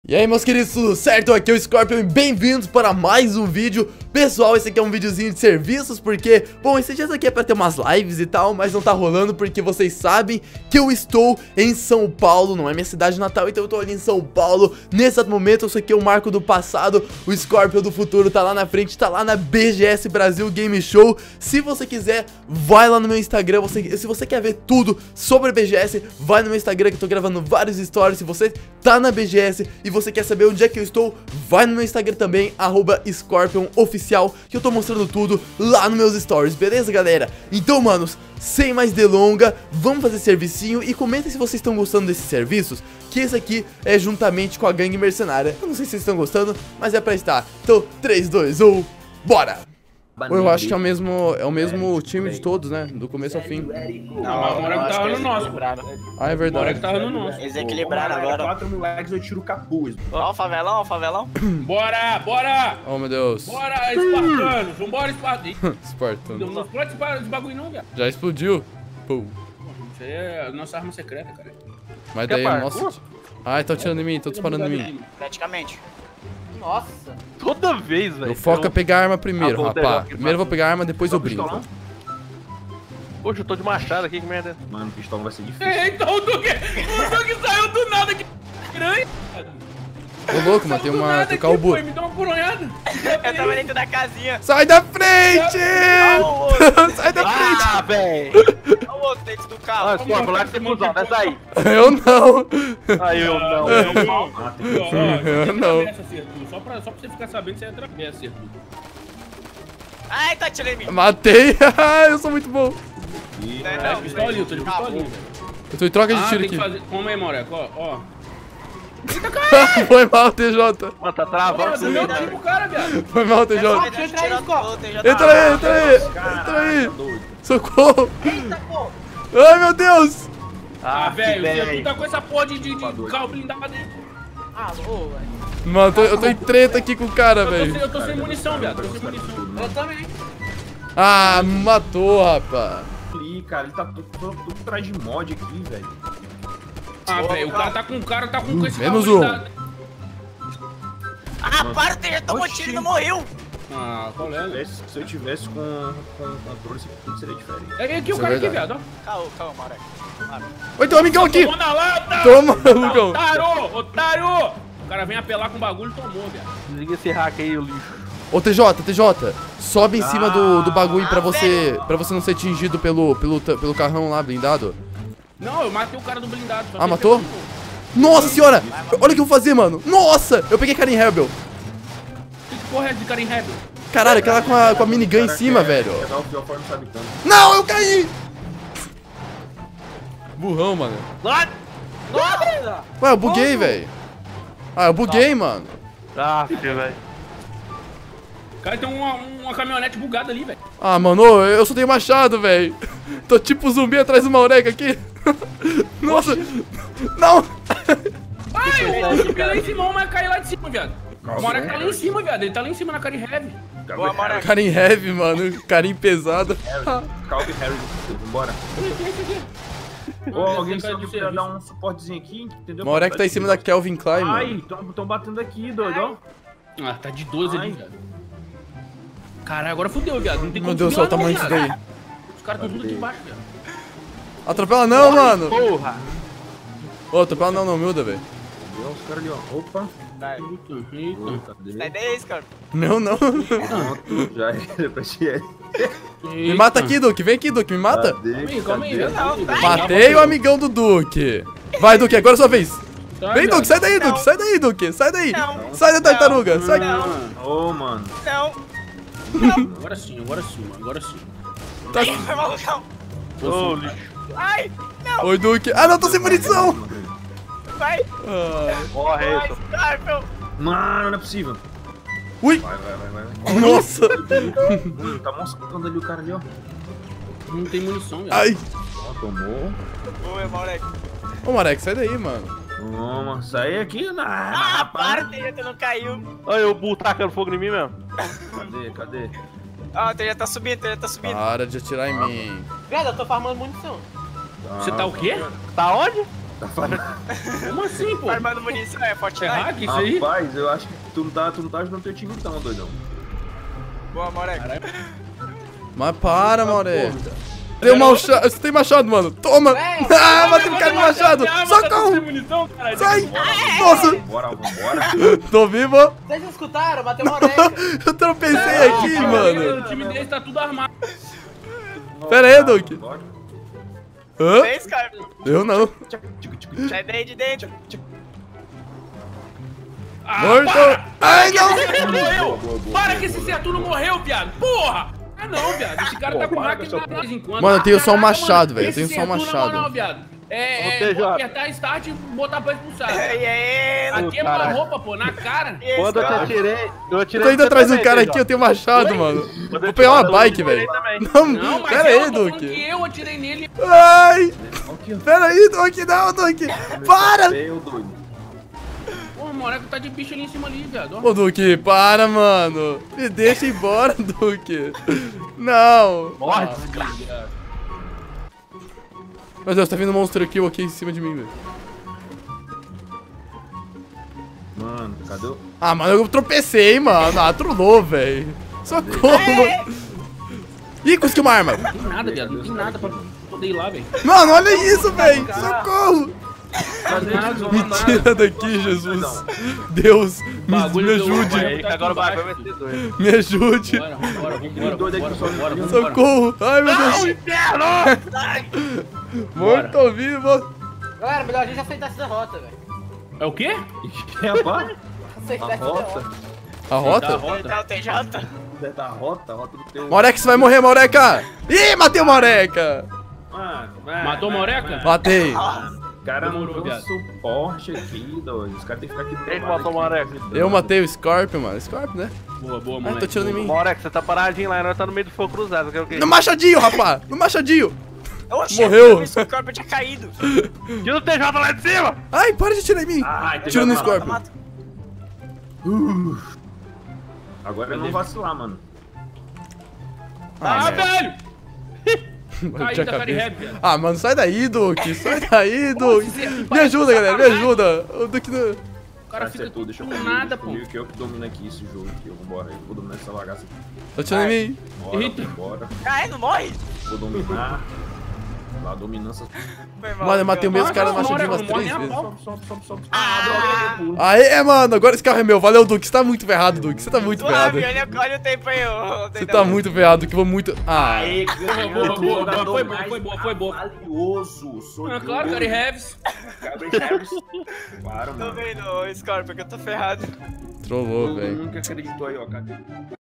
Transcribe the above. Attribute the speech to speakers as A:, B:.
A: E aí, meus queridos, tudo certo? Aqui é o Scorpion e bem-vindos para mais um vídeo. Pessoal, esse aqui é um videozinho de serviços porque, bom, esse dia aqui é pra ter umas lives e tal, mas não tá rolando porque vocês sabem que eu estou em São Paulo, não é minha cidade natal, então eu tô ali em São Paulo. Nesse exato momento, isso aqui é o Marco do passado, o Scorpion do futuro tá lá na frente, tá lá na BGS Brasil Game Show. Se você quiser, vai lá no meu Instagram, se você quer ver tudo sobre a BGS, vai no meu Instagram que eu tô gravando vários stories. Se você tá na BGS e você quer saber onde é que eu estou, vai no meu Instagram também, @ScorpionOficial, que eu tô mostrando tudo lá nos meus stories, beleza, galera? Então, manos, sem mais delonga, vamos fazer servicinho e comentem se vocês estão gostando desses serviços, que esse aqui é juntamente com a gangue mercenária. Eu não sei se vocês estão gostando, mas é pra estar. Então, 3, 2, 1, bora! Eu acho que é o mesmo time de todos, né? Do começo ao fim.
B: Não, mas o Moleque tava no nosso.
A: Ah, é
B: O
A: verdade.
B: Moleque tava no nosso.
C: Eles equilibraram agora.
D: 4 moleques, eu tiro o capuz.
C: Ó o favelão, ó o favelão.
B: Bora, bora!
A: Oh, meu Deus.
B: Bora, espartanos! Vambora, espartanos!
A: Spartano.
B: Não explode esse bagulho não, viado.
A: Já explodiu. Pô.
B: Isso aí é a nossa arma secreta, cara.
A: Mas daí o nosso... Ai, estão atirando em mim, estão disparando em mim.
C: Praticamente.
E: Nossa, toda vez, velho.
A: Eu foco é pegar a arma primeiro,
E: Ah,
A: rapaz. Primeiro eu vou pegar a arma, depois eu brinco.
E: Poxa, eu tô de machado aqui, que merda.
D: Mano, pistão vai ser difícil.
B: Então o Duque saiu do nada, que estranho.
A: Ô, louco, mano, tem uma... Tem carro burro.
B: Me dá uma coronhada.
C: Eu tava dentro da casinha.
A: Sai da frente! Sai da frente!
E: Ah, velho.
C: Olha o outro dentro do carro.
E: Olha, Scorpion, lá que você cuzão, desce aí.
A: Eu não!
E: Aí eu não.
A: Eu não.
B: Só pra você ficar sabendo que você é travessa, Arthur.
C: Ai, tá atirando em mim.
A: Matei! Eu sou muito bom!
B: É, pistolinho, eu tô de pistolinho, velho.
A: Eu tô em troca de
B: Ah,
A: tiro
B: tem que
A: aqui.
B: fazer... Calma aí, Moreco, ó.
A: Foi mal, TJ.
E: Mano, tá travando.
B: Você deu tiro pro cara, viado.
A: Foi mal, TJ.
C: Entra
A: Entra aí, entra aí! Entra aí! Socorro! Ai, meu Deus!
B: Ah, velho, tu tá com essa porra de carro blindado aí.
E: Ah, ô, velho.
A: Mano, eu tô em treta aqui com o cara, velho.
B: Eu tô sem munição, viado. Tô sem munição.
E: Eu também.
A: Ah, matou, rapaz.
D: Ali, cara, ele tá todo atrás de mod aqui, velho.
B: Ah, velho, o cara tá com esse
A: menos
B: carro
A: um.
B: blindado.
C: Ah, para, tu já tomou tiro e não morreu.
B: Ah, qual é?
D: Se eu tivesse com controle, tudo seria diferente.
B: É aqui o
A: Isso
B: cara
A: é
B: aqui,
A: verdade.
B: viado, ó.
C: Calma, Moreco.
A: Oi, tem um amigão aqui!
B: Tomou na lata!
A: Toma, Lucão!
B: Otário! O cara vem apelar com o bagulho e tomou, viado.
E: Desliga esse hack aí, o lixo.
A: Ô, TJ, sobe em cima do bagulho pra você não ser atingido pelo carrão lá blindado.
B: Não, eu matei o cara do blindado. só
A: Ah,
B: que
A: matou?
B: ele pegou.
A: Nossa senhora! Olha o que eu vou fazer, mano! Nossa! Eu peguei Karen Rebel.
B: Que porra é de cara em Rebel?
A: Caralho, aquela com a minigun em cima, velho.
D: Quer dar o pior forma, sabe tanto.
A: Não, eu caí! Burrão, mano.
E: Nossa!
A: Ué, eu buguei, velho. Ah, eu buguei, mano.
E: Ah, filho, velho.
B: Cara, tem uma caminhonete bugada ali, velho.
A: Ah, mano, eu só tenho machado, velho. Tô tipo zumbi atrás do Maurek aqui. Nossa! Não!
B: Ai, eu subi lá em cima, mas caiu lá de cima, viado. O Moreco tá lá em cima, viado. Ele tá lá em cima na cara em Heavy.
C: Boa, Moreco.
A: Carinho heavy, mano. Carinho pesado.
D: Calvin Harry, vambora. Ô, alguém sabe que dar um suportezinho aqui, entendeu?
A: Maurek tá em cima da Kelvin Klein,
D: Ai,
A: mano.
D: tão batendo aqui, doido, ó.
B: Ah, tá de 12 ali, viado. Caralho, agora fudeu, viado. Não tem como
A: Meu Deus,
B: subir
A: olha o
B: lá,
A: tamanho
B: não,
A: disso daí.
B: viado. Os caras tão tudo aqui embaixo, viado.
A: Atropela não, mano.
E: Porra!
A: Ô, atropela não, não, miúda, velho.
D: Olha os caras ali, ó. Opa.
B: Eita.
C: Sai daí, cara.
A: Não, não.
D: Pronto, já era pra ti.
A: Me mata aqui, Duque. Vem aqui, Duque. Me mata.
B: Calma aí, velho.
A: Matei o amigão do Duque. Vai, Duque, agora é sua vez.
B: Tá,
A: Vem,
B: viado.
A: Duque, sai daí, Duque. Sai daí, Duque. Sai daí.
C: Não.
A: Sai da tartaruga. Sai.
D: Ô, mano.
C: Não.
B: Agora sim, agora sim.
A: Tá-
C: Ai, foi malucão.
E: Ô, lixo.
C: Ai, não.
A: Oi, Duque. Ah, não, tô sem munição.
C: Vai.
A: Ah.
E: Morre aí,
C: Vai, Scorpion.
D: Mano, não é possível.
A: Ui.
D: Vai.
A: Nossa.
D: Tá moscando ali o cara ali, ó.
B: Não tem munição, viado.
A: Ai.
D: Ó, tomou.
C: Boa, Moreco.
A: Ô, Marek, sai daí, mano.
D: Toma, sai aqui.
C: Ah, para, TJ não caiu.
E: Olha o burro tacando fogo em mim mesmo.
D: Cadê?
C: Ó, o TJ tá subindo,
A: Para de atirar em mim.
E: Velho, eu tô farmando munição.
B: Você tá o quê?
E: Tá onde?
D: Tá falando?
B: Como assim, pô?
C: Armando munição, é
B: É
C: Fortnite.
B: hack isso aí?
D: Rapaz, eu acho que tu não tá ajudando teu time então, doidão.
C: Boa, moleque.
A: Mas para, Mauré. Tem um machado. Você tem machado, mano. Toma. Ah, matei o cara com machado. Socorro. Sai. Nossa.
D: Vambora.
A: Tô vivo.
F: Vocês não escutaram? Bateu uma oreca.
A: Eu tropecei aqui, mano.
B: O time dele tá tudo armado.
A: Pera aí, Duque.
D: Bora.
A: Hã?
C: Vem, Scarpa.
A: Eu não.
C: Sai daí de dentro.
A: Morto. Ai, não.
B: Morreu!
D: boa.
B: Para que esse Seatuno morreu, viado! Porra! Ah não, viado. Esse cara tá com hack de vez em quando.
A: Mano, eu tenho só um
B: Caraca,
A: machado,
B: mano.
A: velho. Eu
B: Esse
A: tenho só um
B: Seatuno, na
A: machado.
B: moral, viado.
E: Ô,
B: Vou
E: TJ.
B: apertar start e botar pra expulsar.
C: E aí,
B: Aqui é uma roupa, pô, na cara.
C: e aí,
E: Quando eu te
C: Scarpa?
E: atirei, eu atirei.
A: Tô indo
E: você
A: atrás de um
E: também,
A: cara
E: TJ.
A: aqui, eu tenho machado, mano.
E: Quando eu
A: Vou pegar uma
E: tirei,
A: bike,
E: eu
A: velho.
E: também.
B: Não,
A: Não,
B: mas
A: pera
B: eu
A: aí,
B: tô falando
A: Duque.
B: que eu atirei nele.
A: Ai. Pera aí, Duque. Não, Duque. Para.
D: Meu doido.
B: Pô, o moleque tá de bicho ali em cima ali, viado.
A: Ô, Duque, para, mano. Me deixa ir embora, Duque. Não.
E: Morre,
A: Meu Deus, tá vindo um monstro kill aqui em cima de mim, velho.
D: Mano, cadê o...
A: Ah, mano, eu tropecei, mano. Ah, trollou, velho. Socorro, mano. Ih, consegui uma arma.
B: Não tem nada, viado. Não tem nada pra poder ir lá, velho.
A: Mano, olha isso, velho. Socorro.
B: Nada,
A: Me tira daqui, Jesus. Deus, me ajude.
E: Aí, que agora o bagulho vai ser doido.
A: Me ajude.
B: Bora, vambora, vambora,
D: doido aqui,
B: vambora, vambora, vambora.
A: Socorro. Ai, meu Deus. Morto ou vivo.
F: Galera, melhor a gente aceitar essa derrota, velho.
B: É o quê?
D: Rapaz,
F: Aceitar
D: a
F: essa
D: rota.
F: derrota.
A: A rota?
C: Tá o TJ?
D: Da rota, a rota do teu...
A: Maureca, você vai morrer, Maureca. Ih, matei o Maureca.
D: Mano,
B: Matou o Moreca?
A: Matei.
D: O cara não
B: Demorou,
D: deu
B: viado.
D: suporte aqui, doido. Os caras têm que ficar aqui do
E: Quem
D: lado
E: matou o
D: aqui.
E: Moreca?
A: Eu matei o Scorpion, mano. Scorpion, né?
B: Boa, boa,
A: Ai,
B: moleque.
A: tô tirando em mim.
E: Moreca, você tá paradinho lá, nós tá no meio do fogo cruzado. Quer o quê?
A: No machadinho, rapá. No machadinho.
C: Oxe,
A: Morreu.
C: O Scarpa tinha caído.
E: Tira o TJ lá de cima!
A: Ai, para de atirar em mim.
D: Ai, tem
A: Tira no
D: que matar.
A: Scorpion.
C: Mata.
D: Agora eu não vacilar, mano.
B: Ah, velho!
A: Bati
B: Caí
A: a
B: da
A: cabeça.
B: Cari viado.
A: Ah, mano, sai daí, Duque. Sai daí, Duque.
B: Você
A: Me ajuda, galera. Me
B: sacanagem.
A: ajuda. O Duque não...
B: O cara
D: Vai ser
B: fica
D: tudo, deixa eu
B: com
D: comigo,
B: nada,
D: deixa
B: pô.
D: comigo, que eu que domino aqui esse jogo aqui. Eu vambora, eu vou dominar essa bagaça aqui.
A: Tá atirando em mim.
D: Bora,
B: Eita.
D: bora.
C: Ah, não morre?
D: Vou dominar. Lá, dominância.
C: Foi mal,
A: Mano, eu matei o mesmo
B: Não,
A: cara
B: não,
A: no machadinho
B: não,
A: umas
B: não morre
A: 3
B: nem a
A: vezes.
B: pau.
D: Ah, droga,
A: Aê, mano, agora esse carro é meu. Valeu, Duque. Você tá muito ferrado, Duque. Você tá muito ferrado.
C: Suave, olha o tempo aí, ô.
A: Você tá muito ferrado, Duque. Vou muito... Ah,
B: Boa, boa, boa, foi boa, foi boa, foi boa.
D: Valioso. Sou
B: Ah, claro, Cari Reves.
D: Claro,
C: Tô
D: mano.
C: vendo, ô, Scorpio, que eu tô ferrado.
A: trollou,
D: Todo
A: velho.
D: mundo que acreditou aí, ó, cadê?